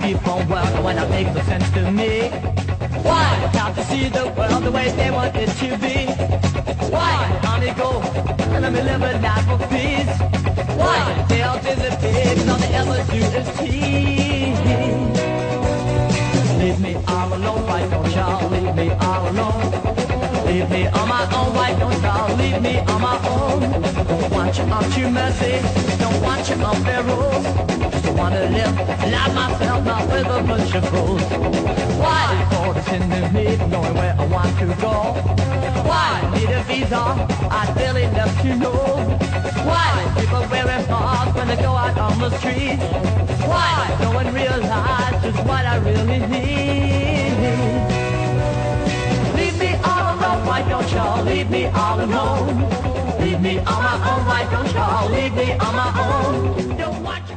keep on working when it makes no sense to me? Why can't you see the world the way they want it to be? Why can't it go and let me live a life for peace? Why tell to the pigs all they ever do is tease? Leave me all alone, why don't y'all leave me all alone? Leave me on my own, why don't y'all leave me on my own? Don't want you on too messy, don't want you on fair rules. Just wanna live like myself, not with a bunch of fools. Why all this into me, knowing where I want to go? Why need a visa? I'd really love to know. Why people wearing masks when they go out on the street? Why no one realizes just what I really need? Leave me all alone, why don't y'all leave me all alone? Leave me on my own, why don't y'all leave me on my own? Don't want you.